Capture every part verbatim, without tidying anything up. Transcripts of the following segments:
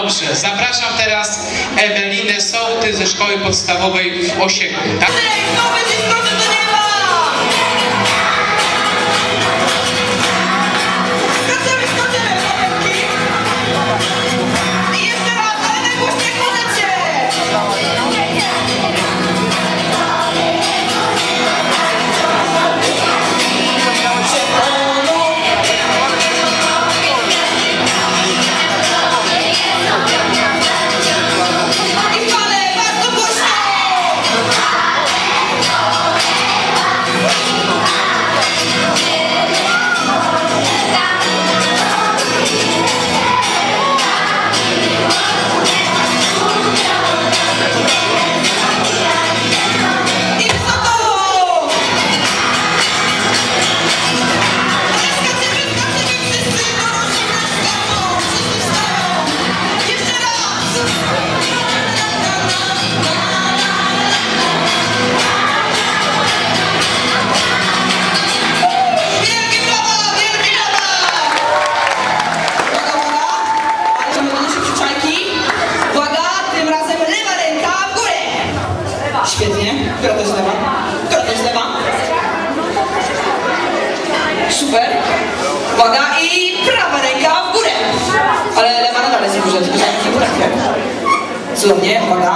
Dobrze, zapraszam teraz Ewelinę Sołtys ze szkoły podstawowej w Osieku. Tak? Świetnie. Która to jest lewa? Która to jest lewa? Super. Uwaga i prawa ręka w górę. Ale lewa nadal jest w górze, tylko że w górę. Cudownie, uwaga.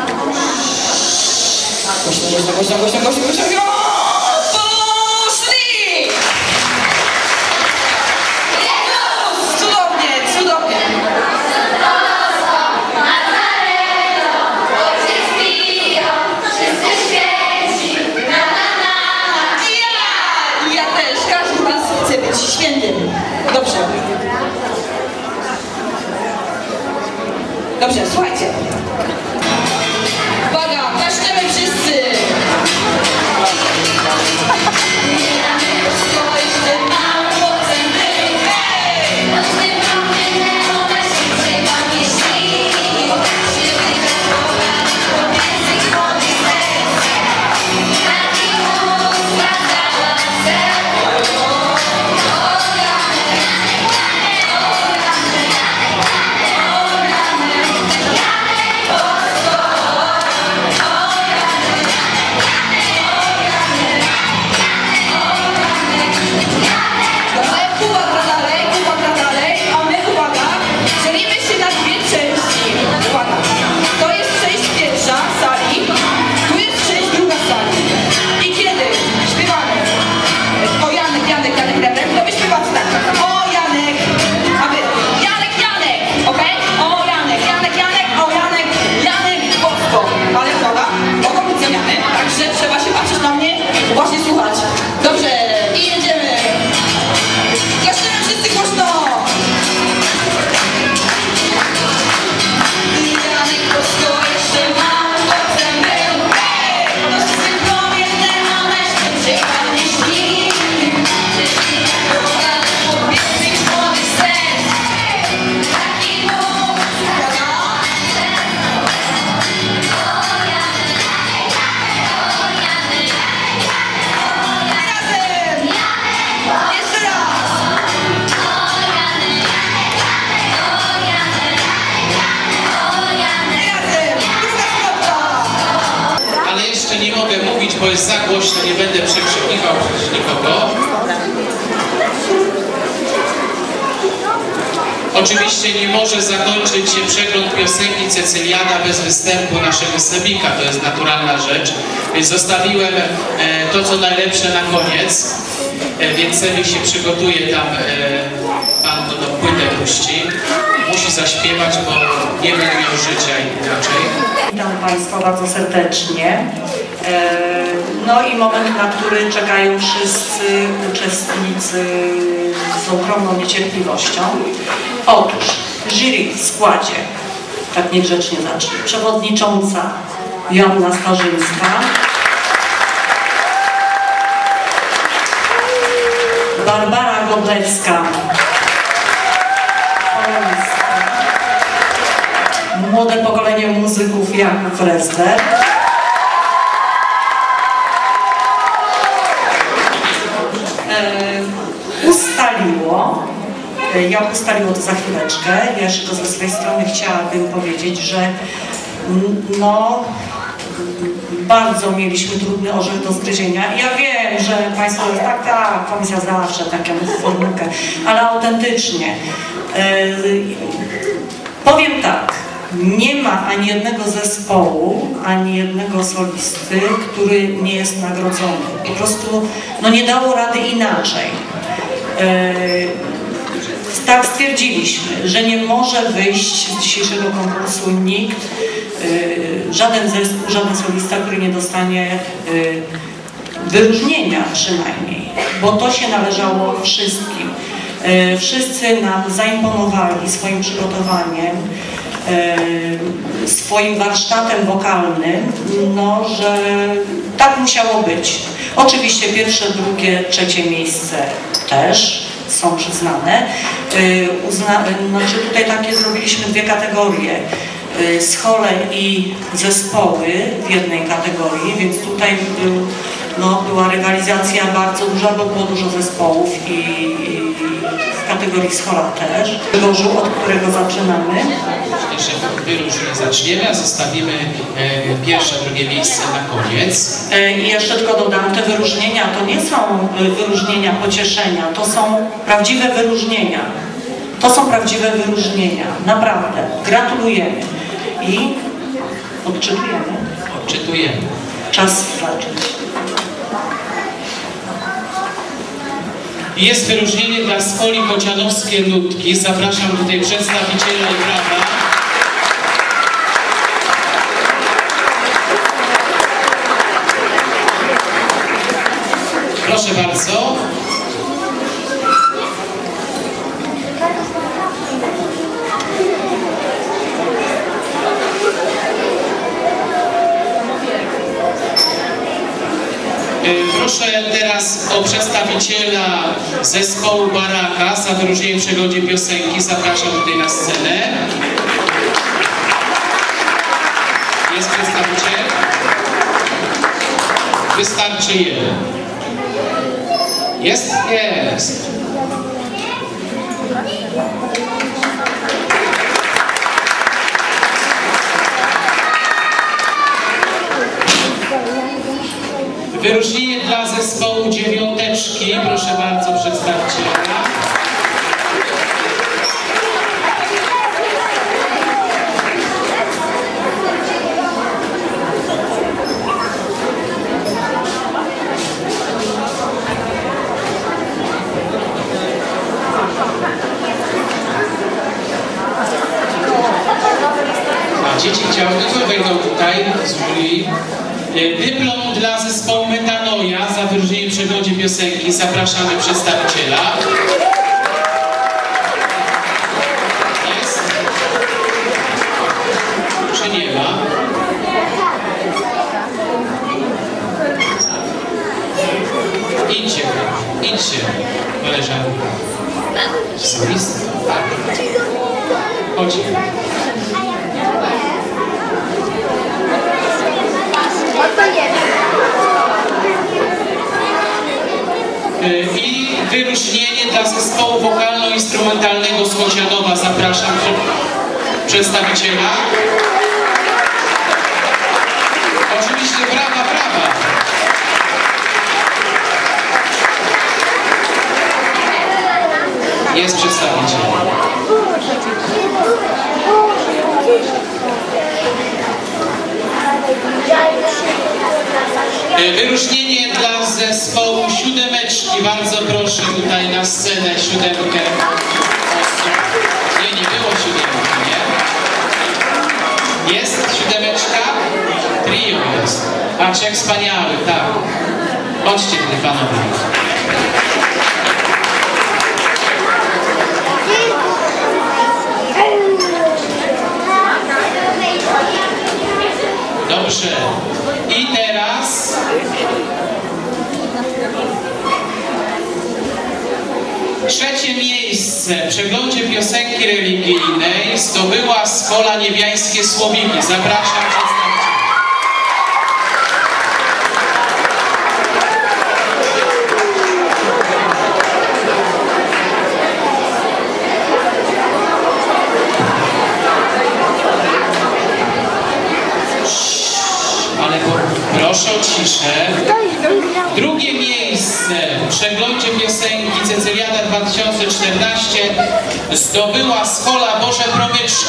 Głośno, głośno, głośno, głośno, głośno, głośno. Poszli! Cudownie, cudownie. Świętym. Dobrze. Dobrze, słuchajcie. Uwaga, kaszczemy wszyscy. Właśnie słuchać. Dobrze, i jedziemy. Klaszczemy wszyscy głośno. Janek Bosko jeszcze mam, potem był. Hej! To zwykło jedne one, że się pan nie śni. Kobietych młodych serc. Taki Bóg. Nie mogę mówić, bo jest za głośno, nie będę przekrzykiwał przecież nikogo. Oczywiście nie może zakończyć się przegląd piosenki Cecyliana bez występu naszego Sebika, to jest naturalna rzecz. Więc zostawiłem e, to, co najlepsze na koniec, e, więc Sebik się przygotuje tam, e, pan to do płytę puści. Musi zaśpiewać, bo nie będzie miał życia inaczej. Witam Państwa bardzo serdecznie. No i moment, na który czekają wszyscy uczestnicy z ogromną niecierpliwością. Otóż jury w składzie, tak niegrzecznie zacznę, przewodnicząca Joanna Starzyńska, Barbara Godlewska, młode pokolenie muzyków Jakub Resler, ustaliło Ja ustaliło to za chwileczkę. Ja jeszcze ze swojej strony chciałabym powiedzieć, że no, bardzo mieliśmy trudny orzech do zgryzienia. Ja wiem, że Państwo, tak, tak, komisja zawsze taką formułkę, ale autentycznie. Yy, powiem tak, nie ma ani jednego zespołu, ani jednego solisty, który nie jest nagrodzony. Po prostu no, nie dało rady inaczej. Yy, tak stwierdziliśmy, że nie może wyjść z dzisiejszego konkursu nikt, yy, żaden zespół, żaden solista, który nie dostanie yy, wyróżnienia przynajmniej, bo to się należało wszystkim. Yy, wszyscy nam zaimponowali swoim przygotowaniem, yy, swoim warsztatem wokalnym, no, że tak musiało być. Oczywiście pierwsze, drugie, trzecie miejsce też są przyznane. Yy, uzna, znaczy tutaj takie zrobiliśmy dwie kategorie. Yy, schole i zespoły w jednej kategorii, więc tutaj był, no, była rywalizacja bardzo duża, bo było dużo zespołów i, i w kategorii schola też. Wyłożył, od którego zaczynamy. Myślę, że wyróżnienie zaczniemy, a zostawimy e, pierwsze, drugie miejsce na koniec. I jeszcze tylko dodam, te wyróżnienia to nie są wyróżnienia pocieszenia, to są prawdziwe wyróżnienia. To są prawdziwe wyróżnienia, naprawdę. Gratulujemy i odczytujemy. Odczytujemy. Czas zacząć. Jest wyróżnienie dla Skoli Kocianowskie Nutki. Zapraszam tutaj przedstawiciela i brawa. Proszę bardzo. Proszę teraz o przedstawiciela zespołu Baraka za wyróżnienie w przeglądzie piosenki. Zapraszam tutaj na scenę. Jest przedstawiciel? Wystarczy jeden. Jest? Jest. Wyróżnienie dla zespołu Dziewiąteczki. Proszę bardzo, przedstawiciela. A dzieci chciały, to wejdą tutaj z jury. Dyplom dla zespołu Metanoja za wyróżnienie w przeglądzie piosenki. Zapraszamy przedstawiciela. Jest? Czy nie ma? Idźcie, idźcie, koleżanki. Solista? Tak. Chodźcie. I wyróżnienie dla zespołu wokalno-instrumentalnego z Kocianowa. Zapraszam przedstawiciela. Oczywiście brawa, brawa. Jest przedstawiciel. Wyróżnienie dla zespołu Siódemeczki. Bardzo proszę tutaj na scenę siódemkę osób. Nie, nie było siódemki, nie? Jest siódemeczka? Trio jest. A trzech wspaniały, tak. Chodźcie tutaj panowie. Dobrze. I teraz trzecie miejsce w przeglądzie piosenki religijnej zdobyła Skola Niebiańskie Słowiki. Zapraszam przedstawiciela. Proszę o ciszę. Drugie miejsce w przeglądzie piosenki Cecyliada dwa tysiące czternaście zdobyła Schola Boże Promyczki.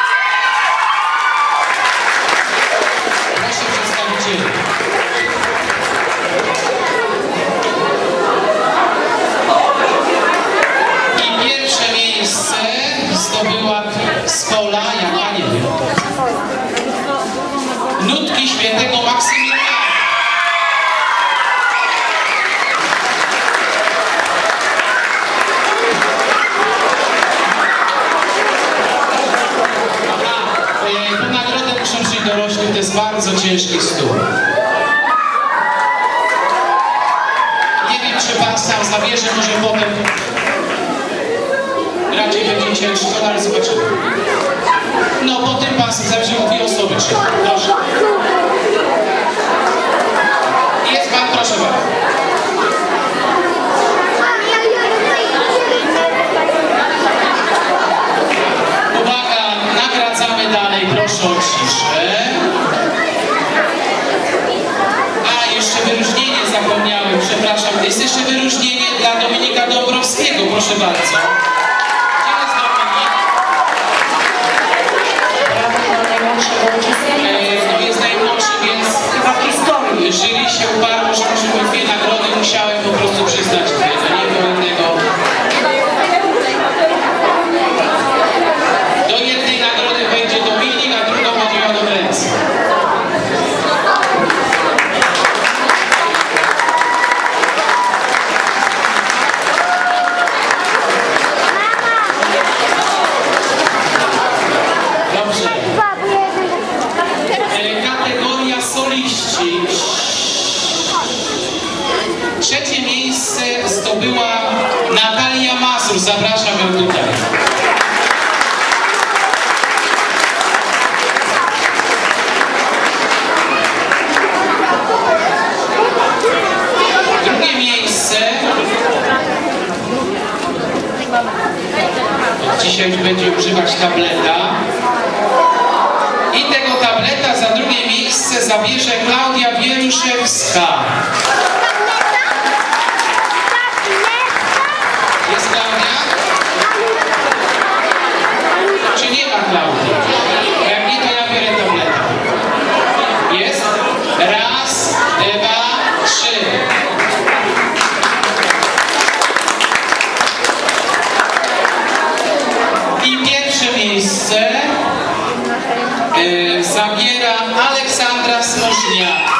Proszę przedstawicieli. I pierwsze miejsce zdobyła Schola, ja nie wiem. Nutki Świętego Maksymiliana. Po nagrodę muszą przyjść dorośli, to jest bardzo ciężki stół. Nie wiem, czy pan sam zabierze, może potem raczej będzie ciężko, ale zobaczymy. No, potem pan sam zabierze, dwie osoby trzeba. Proszę. Jest pan, proszę bardzo. Uwaga, nagradzamy dalej, proszę o ciszę. A, jeszcze wyróżnienie zapomniałem, przepraszam. Jest jeszcze wyróżnienie dla Dominika Dąbrowskiego, proszę bardzo. Gdzie jest Dominik? E, no jest najmłodszy, więc Chyba w historii. jury się uparło, że może były dwie nagrody, musiałem po prostu przyznać tego, nie było innego. Do jednej nagrody wejdzie Dominik, a drugą będzie miał do ręce. Dobrze. E, kategoria soliści. Trzecie miejsce zdobyła Natalia Mazur. Zapraszam ją tutaj. Drugie miejsce. Dzisiaj już będzie używać tableta. I tego tableta za drugie miejsce zabierze Klaudia Wieruszewska. Jest Klaudia? Czy nie ma Klaudii? Jak nie, to ja biorę tableta. Jest? Raz, dwa, trzy. I pierwsze miejsce yy, zabiera Aleksandra Smożniak.